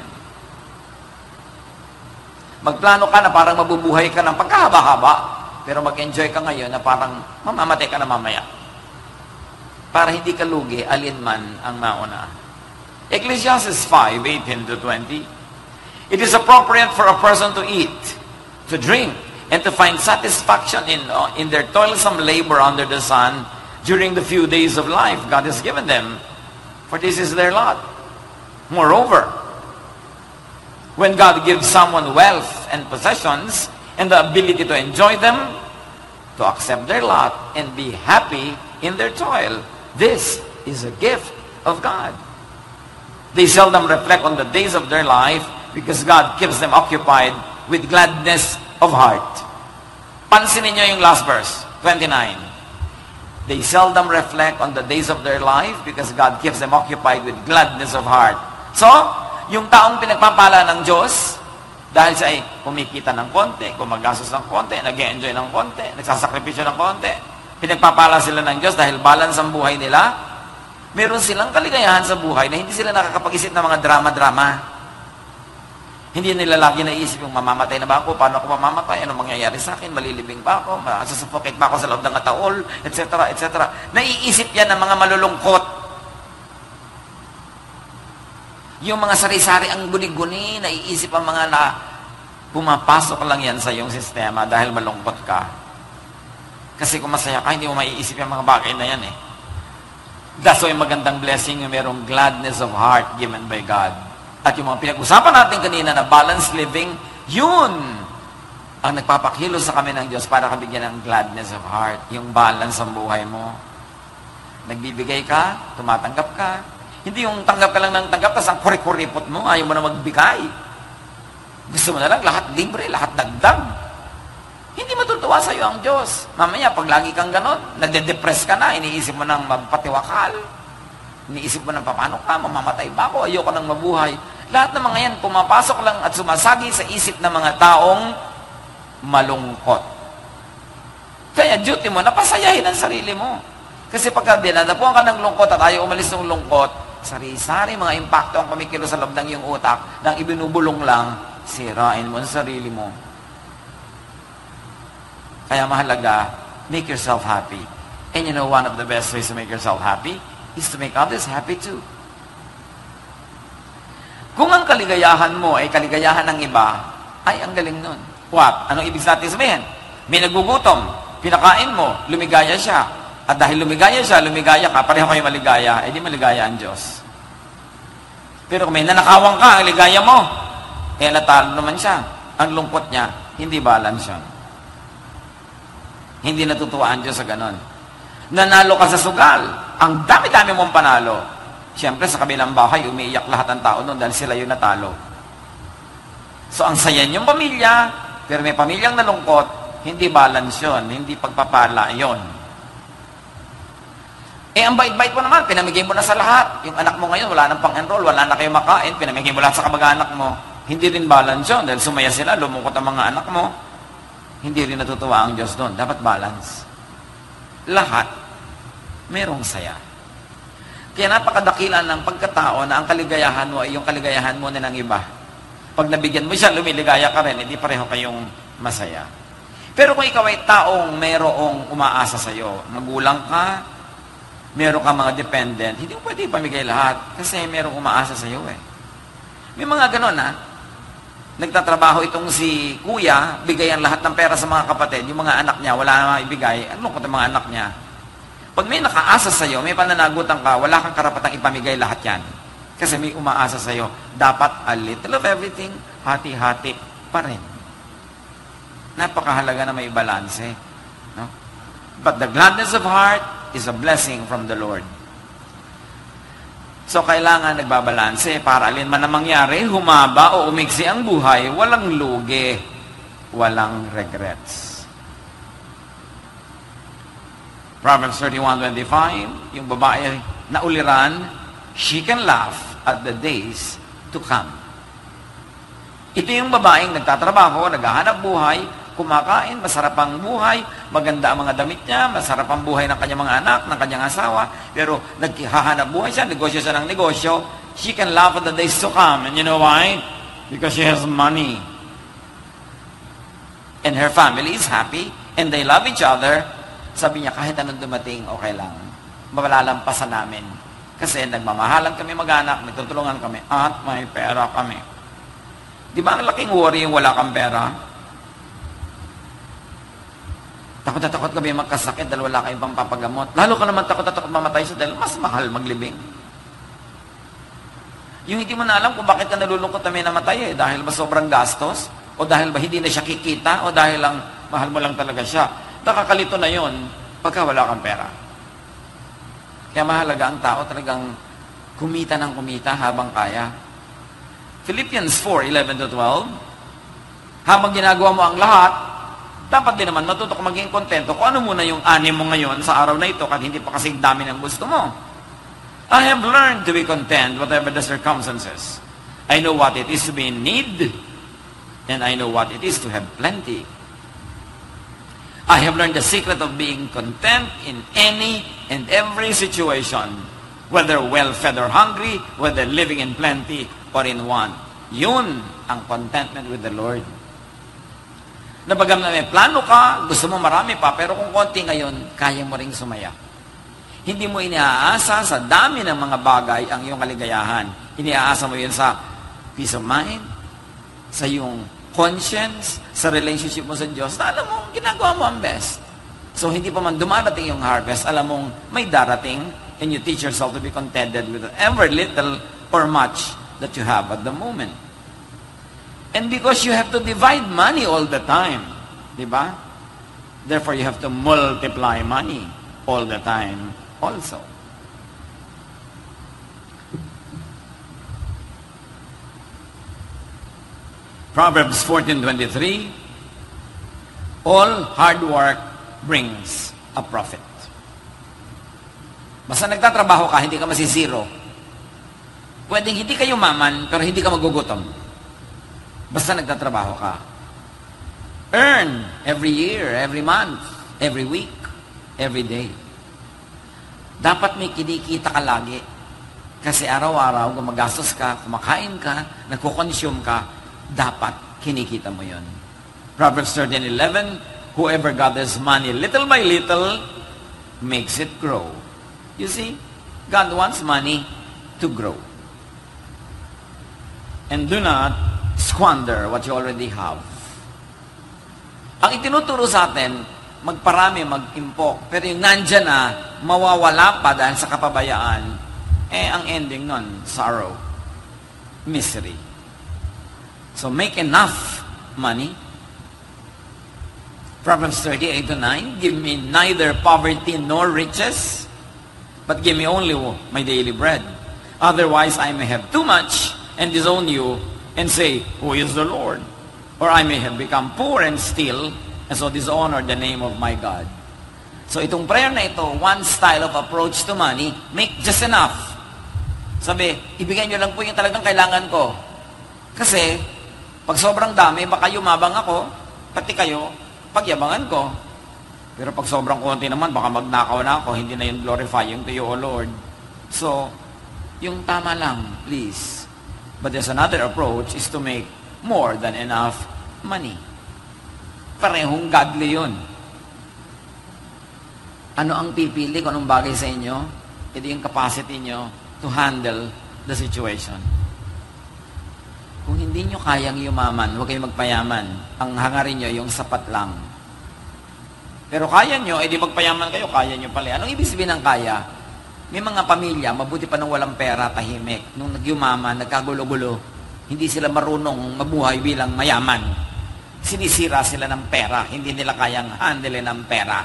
Magplano ka na parang mabubuhay ka ng pagkahaba-haba, pero mag-enjoy ka ngayon na parang mamamatay ka na mamaya. Para hindi ka lugi, alinman ang mauna. Ecclesiastes five, eighteen to twenty. It is appropriate for a person to eat, to drink, and to find satisfaction in, uh, in their toilsome labor under the sun during the few days of life God has given them. For this is their lot. Moreover, when God gives someone wealth and possessions and the ability to enjoy them, to accept their lot and be happy in their toil, this is a gift of God. They seldom reflect on the days of their life because God keeps them occupied with gladness of heart. Pansinin niyo yung last verse, twenty-nine. They seldom reflect on the days of their life because God keeps them occupied with gladness of heart. So, yung taong pinagpapala ng Diyos, dahil siya ay kumikita ng konti, gumagastos ng konti, nag-enjoy ng konti, nagsasakripisyo ng konti, pinagpapala sila ng Diyos dahil balance ang buhay nila, meron silang kaligayahan sa buhay na hindi sila nakakapag-isip ng mga drama-drama. Hindi nila lagi naisip yung mamamatay na ba ako, paano ako mamamatay, ano mangyayari sa akin, malilibing ba ako, masasuffocate ba ako sa loob ng ataol, et cetera, et cetera. Naiisip yan ng mga malulungkot. Yung mga sari-sari ang guni-guni, naiisip ang mga na pumapasok lang yan sa iyong sistema dahil malungkot ka. Kasi kung masaya ka, hindi mo maiisip yung mga bagay na yan eh. That's why magandang blessing yung merong gladness of heart given by God. At yung mga pinag-usapan natin kanina na balanced living, yun ang nagpapakilos sa kami ng Diyos para kabigyan ng gladness of heart. Yung balance ng buhay mo. Nagbibigay ka, tumatanggap ka. Hindi yung tanggap ka lang ng tanggap, tapos ang kuri-kuripot mo, ayaw mo na magbigay. Gusto mo na lang lahat libre, lahat dagdag. Hindi matutuwa sa'yo ang Diyos. Mamaya, pag lagi kang ganon, nade-depress ka na, iniisip mo nang magpatiwakal. Iniisip mo nang paano ka, mamamatay ba ako, ayoko nang mabuhay. Lahat ng mga yan, pumapasok lang at sumasagi sa isip ng mga taong malungkot. Kaya duty mo, napasayahin ang sarili mo. Kasi pagka dinadapuan ka ng lungkot at ayaw umalis ng lungkot, sari-sari mga impacto ang kumikilo sa loob ng iyong utak, nang ibinubulong lang, sirain mo ang sarili mo. Kaya mahalaga, make yourself happy. And you know, one of the best ways to make yourself happy is to make others happy too. Kung ang kaligayahan mo ay kaligayahan ng iba, ay ang galing nun. What? Anong ibig natin sabihin? May nagugutom, pinakain mo, lumigaya siya. At dahil lumigaya siya, lumigaya ka, pareho kayo maligaya, eh di maligaya ang Diyos. Pero kung may nanakawang ka, ang ligaya mo, eh natalo naman siya. Ang lungkot niya, hindi balance yun. Hindi natutuwa ang Diyos sa ganon. Nanalo ka sa sugal, ang dami-dami mong panalo. Siyempre, sa kabilang bahay, umiiyak lahat ng tao noon dahil sila yung natalo. So, ang saya niyong pamilya, pero may pamilyang nalungkot, hindi balance yun, hindi pagpapala yun. Eh, ang bait-bait mo naman, pinamigay mo na sa lahat. Yung anak mo ngayon, wala nang pang-enroll, wala na kayo makain, pinamigay mo lahat sa kamag-anak mo. Hindi rin balance yun, dahil sumaya sila, lumungkot ang mga anak mo. Hindi rin natutuwa ang Diyos doon. Dapat balance. Lahat, merong saya. Kaya napakadakila ng pagkatao na ang kaligayahan mo ay yung kaligayahan mo na ng iba. Pag nabigyan mo siya, lumiligaya ka rin, hindi pareho kayong masaya. Pero kung ikaw ay taong merong umaasa sa'yo, magulang ka, meron ka mga dependent, hindi mo pwede ipamigay lahat kasi merong umaasa sa'yo eh. May mga ganon ha. Nagtatrabaho itong si kuya, bigayan lahat ng pera sa mga kapatid, yung mga anak niya, wala na ibigay, ano lungkot ang mga anak niya. Pag may nakaasa sa'yo, may pananagutan ka, wala kang karapatang ipamigay lahat yan. Kasi may umaasa sa'yo, dapat a little of everything, hati-hati pa rin. Napakahalaga na may balance eh. No? But the gladness of heart is a blessing from the Lord. So, kailangan nagbabalanse para alin man na mangyari, humaba o umigsi ang buhay, walang lugi, walang regrets. Proverbs thirty-one twenty-five, yung babae na uliran, she can laugh at the days to come. Ito yung babaeng nagtatrabaho, naghahanap buhay, kumakain, masarap ang buhay, maganda ang mga damit niya, masarap ang buhay ng kanyang mga anak, ng kanyang asawa, pero naghahanap buhay siya, negosyo siya ng negosyo, she can laugh at the days to come. And you know why? Because she has money. And her family is happy, and they love each other. Sabi niya, kahit anong dumating, okay lang. Malalampasan namin. Kasi nagmamahalan kami mag-anak, nagtutulungan kami, at may pera kami. Di ba ang laking worry yung wala kang pera? Takot na takot kami magkasakit dahil wala kayong pampapagamot. Lalo ka naman takot na takot mamatay siya dahil mas mahal maglibing. Yung hindi mo na alam kung bakit ka nalulungkot na may namatay eh, dahil ba sobrang gastos, o dahil ba hindi na siya kikita, o dahil lang mahal mo lang talaga siya. Nakakalito na yon pagka wala kang pera. Kaya mahalaga ang tao talagang kumita ng kumita habang kaya. Philippians four eleven to twelve, habang ginagawa mo ang lahat, dapat din naman matuto ka maging kontento kung ano muna yung ani mo ngayon sa araw na ito kahit hindi pa kasi dami ng gusto mo. I have learned to be content whatever the circumstances. I know what it is to be in need, and I know what it is to have plenty. I have learned the secret of being content in any and every situation, whether well-fed or hungry, whether living in plenty or in want. Yun ang contentment with the Lord. Nabagam na may plano ka, gusto mo marami pa, pero kung konti ngayon, kaya mo ring sumaya. Hindi mo iniaasa sa dami ng mga bagay ang iyong kaligayahan. Iniaasa mo yun sa peace of mind, sa iyong conscience, sa relationship mo sa Diyos, na alam mo, ginagawa mo ang best. So, hindi pa man dumarating yung harvest, alam mong may darating, and you teach yourself to be contented with whatever little or much that you have at the moment. And because you have to divide money all the time, di ba? Therefore, you have to multiply money all the time also. Proverbs fourteen twenty-three, all hard work brings a profit. Basta nagtatrabaho ka, hindi ka masisiro. Pwedeng hindi ka yumaman, pero hindi ka magugutom. Basta nagtatrabaho ka. Earn every year, every month, every week, every day. Dapat may kinikita ka lagi. Kasi araw-araw, gumagastos ka, kumakain ka, nagko-consume ka, dapat kinikita mo yon. Proverbs thirteen eleven, whoever gathers money little by little makes it grow. You see, God wants money to grow. And do not squander what you already have. Ang itinuturo sa atin, magparami, mag-impok. Pero yung nandyan na, mawawala pa dahil sa kapabayaan, eh, ang ending nun, sorrow, misery. So, make enough money. Proverbs thirty-eight to nine, give me neither poverty nor riches, but give me only my daily bread. Otherwise, I may have too much and disown you and say, who is the Lord? Or I may have become poor and steal, and so dishonor the name of my God. So itong prayer na ito, one style of approach to money, make just enough. Sabi, ibigay nyo lang po yung talagang kailangan ko. Kasi, pag sobrang dami, baka yumabang ako, pati kayo, pagyabangan ko. Pero pag sobrang konti naman, baka magnakaw na ako, hindi na yung glorifying to you, O Lord. So, yung tama lang, please. But there's another approach is to make more than enough money. Parehong godly yun. Ano ang pipili kung anong bagay sa inyo? Ito yung capacity nyo to handle the situation. Kung hindi nyo kayang yumaman, huwag kayong magpayaman. Ang hangarin nyo, yung sapat lang. Pero kaya nyo, edi magpayaman kayo, kaya nyo pala. Anong ibig sabihin ng kaya? May mga pamilya, mabuti pa nung walang pera, tahimik. Nung nagyumaman, nagkagulo-gulo, hindi sila marunong mabuhay bilang mayaman. Sinisira sila ng pera, hindi nila kayang handle ng pera.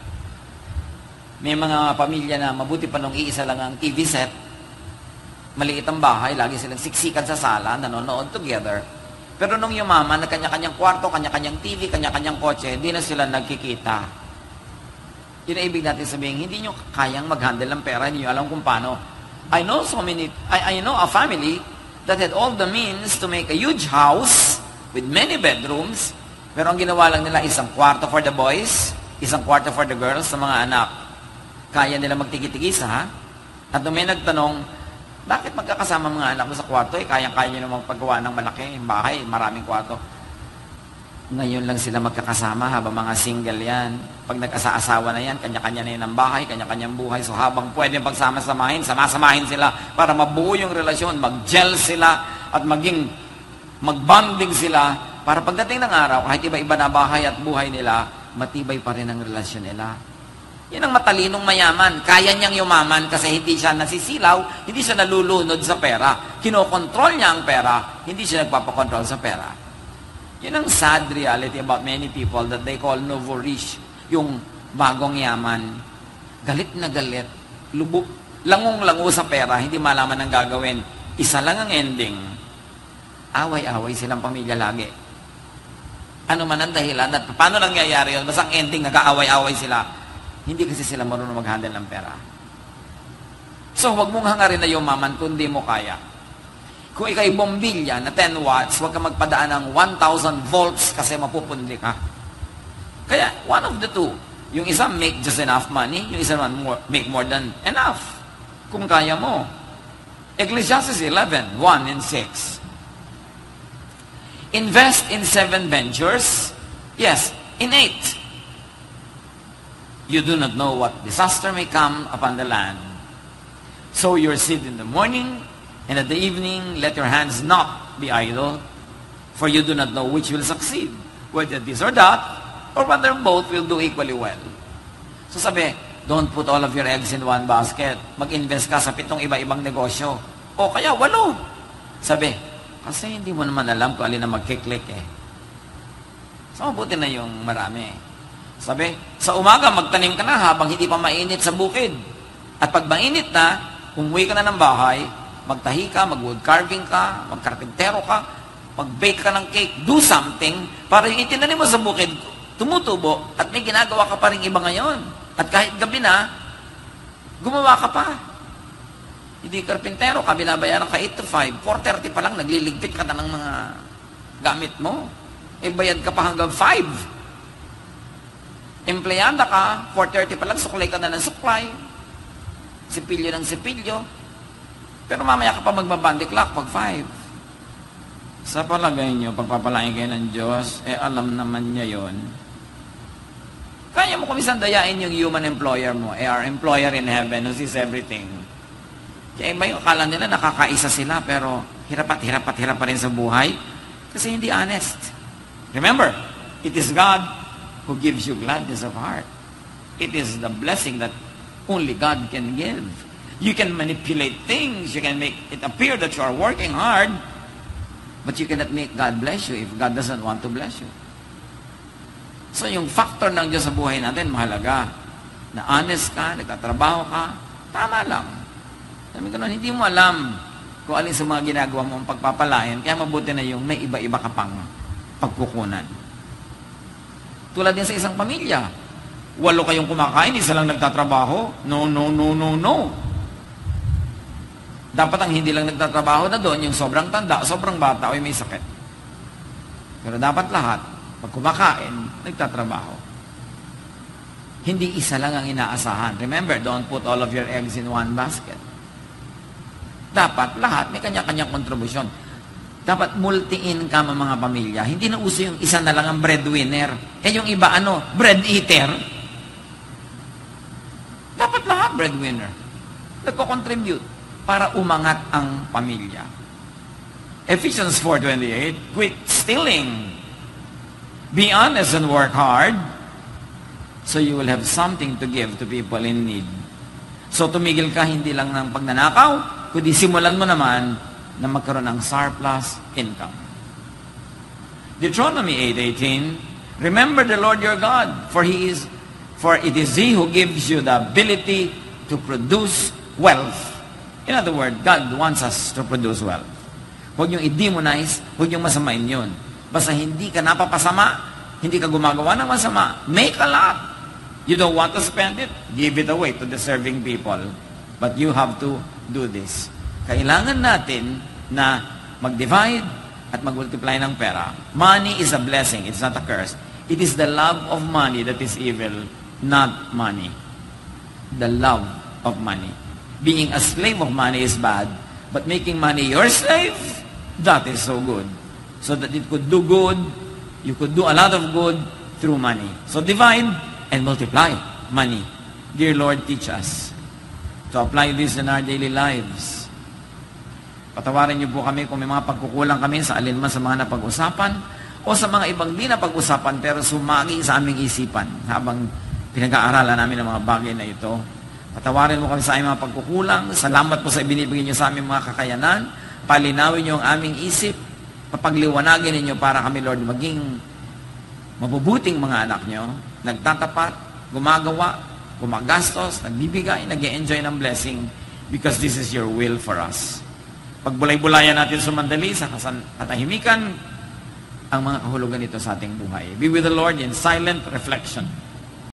May mga pamilya na mabuti pa nung iisa lang ang T V set, maliit ang bahay, lagi silang siksikan sa sala, nanonood together. Pero nung yumaman, nagkanya-kanyang kwarto, kanya-kanyang T V, kanya-kanyang kotse, hindi na sila nagkikita. Yun ang ibig natin sabihin, hindi nyo kayang mag-handle ng pera, hindi nyo alam kung paano. I know so many, I, I know a family that had all the means to make a huge house with many bedrooms, pero ang ginawa lang nila isang kwarto for the boys, isang kwarto for the girls sa mga anak. Kaya nila magtigi-tigisa, ha? At nung may nagtanong, bakit magkakasama mga anak mo sa kwarto? Eh, kayang-kaya nyo namang paggawa ng malaki, bahay, maraming kwarto. Ngayon lang sila magkakasama habang mga single yan. Pag nagkasa-asawa na yan, kanya-kanya na yan ang bahay, kanya-kanyang buhay. So habang pwede pagsama-samahin, sama-samahin sila para mabuo yung relasyon, mag-gel sila at maging mag-bonding sila para pagdating ng araw, kahit iba-iba na bahay at buhay nila, matibay pa rin ang relasyon nila. Yan ang matalinong mayaman. Kaya niyang yumaman kasi hindi siya nasisilaw, hindi siya nalulunod sa pera. Kinokontrol niya ang pera, hindi siya nagpapakontrol sa pera. Yan ang sad reality about many people that they call nouveau riche, yung bagong yaman. Galit na galit, lubog, langong-lango sa pera, hindi malaman ang gagawin. Isa lang ang ending, away-away silang pamilya lagi. Ano man ang dahilan at paano nangyayari yun? Basta ang ending, nag-aaway-away sila. Hindi kasi sila marunong mag-handle ng pera. So, huwag mong hangarin na yumaman kung di mo kaya. Kung ikay bombilya na ten watts, huwag ka magpadaan ng one thousand volts kasi mapupundi ka. Kaya, one of the two. Yung isa, make just enough money. Yung isa naman, more, make more than enough. Kung kaya mo. Ecclesiastes eleven, one and six. Invest in seven ventures. Yes, in eight. You do not know what disaster may come upon the land. Sow your seed in the morning, and at the evening, let your hands not be idle, for you do not know which will succeed, whether this or that, or whether both will do equally well. So sabi, don't put all of your eggs in one basket. Mag-invest ka sa pitong iba-ibang negosyo. O kaya, walo. Sabi, kasi hindi mo naman alam kung alin na magkiklik eh. So, mabuti na yung marami. Sabi, sa umaga, magtanim ka na habang hindi pa mainit sa bukid. At pag mainit na, umuwi ka na ng bahay, magtahi ka, mag-wood carving ka, magkarpintero ka, mag-bake ka ng cake, do something para yung itinanim mo sa bukid, tumutubo at may ginagawa ka pa rin iba ngayon. At kahit gabi na, gumawa ka pa. Hindi karpintero ka, binabayaran ka eight to five, four thirty pa lang, nagliligpit ka na ng mga gamit mo. E bayad ka pa hanggang five. Empleyada ka, four thirty pa lang, suklay ka na ng suklay. Sipilyo ng sipilyo. Pero mamaya ka pa magbabandi clock pag five. Sa palagay nyo, pagpapalain kayo ng Diyos, eh alam naman niya yon. Kaya mo kumisan dayain yung human employer mo, eh our employer in heaven who sees everything. Kaya iba yung akala nila nakakaisa sila, pero hirap at hirap at hirap pa rin sa buhay kasi hindi honest. Remember, it is God who gives you gladness of heart. It is the blessing that only God can give. You can manipulate things, you can make it appear that you are working hard, but you cannot make God bless you if God doesn't want to bless you. So yung factor ng Diyos sa buhay natin, mahalaga. Na honest ka, nagtatrabaho ka, tama lang. Sabi ko nun, hindi mo alam kung alin sa mga ginagawa mo ang pagpapalain, kaya mabuti na yung may iba-iba ka pang pagkukunan. Tulad din sa isang pamilya. Walo kayong kumakain, isa lang nagtatrabaho. No, no, no, no, no. Dapat ang hindi lang nagtatrabaho na doon, yung sobrang tanda, sobrang bata, o may sakit. Pero dapat lahat, pag kumakain, nagtatrabaho. Hindi isa lang ang inaasahan. Remember, don't put all of your eggs in one basket. Dapat lahat may kanya-kanyang kontribusyon. Dapat multi-income ang mga pamilya. Hindi na uso yung isa na lang ang breadwinner. Eh yung iba ano, bread eater. Dapat lahat breadwinner. Nagko-contribute para umangat ang pamilya. Ephesians four twenty-eight, quit stealing. Be honest and work hard so you will have something to give to people in need. So tumigil ka hindi lang ng pagnanakaw, kundi simulan mo naman na magkaroon ng surplus income. Deuteronomy eight eighteen, remember the Lord your God, for He is, for it is He who gives you the ability to produce wealth. In other words, God wants us to produce wealth. Huwag niyong i-demonize, huwag niyong masamain yun. Basta hindi ka napapasama, hindi ka gumagawa ng masama, make a lot. You don't want to spend it, give it away to deserving people. But you have to do this. Kailangan natin na mag-divide at mag-multiply ng pera. Money is a blessing, it's not a curse. It is the love of money that is evil, not money. The love of money. Being a slave of money is bad, but making money your slave, that is so good. So that it could do good, you could do a lot of good through money. So divide and multiply money. Dear Lord, teach us to apply this in our daily lives. Patawarin niyo po kami kung may mga pagkukulang kami sa alinman sa mga napag-usapan o sa mga ibang di napag-usapan pero sumagi sa aming isipan habang pinag-aaralan namin ang mga bagay na ito. Patawarin mo kami sa aming mga pagkukulang. Salamat po sa ibinibigay niyo sa aming mga kakayanan. Palinawin niyo ang aming isip. Papagliwanagin ninyo para kami, Lord, maging mabubuting mga anak niyo. Nagtatapat, gumagawa, gumagastos, nagbibigay, nag-e-enjoy ng blessing because this is your will for us. Pagbulay-bulayan natin sumandali sa katahimikan ang mga kahulugan nito sa ating buhay. Be with the Lord in silent reflection.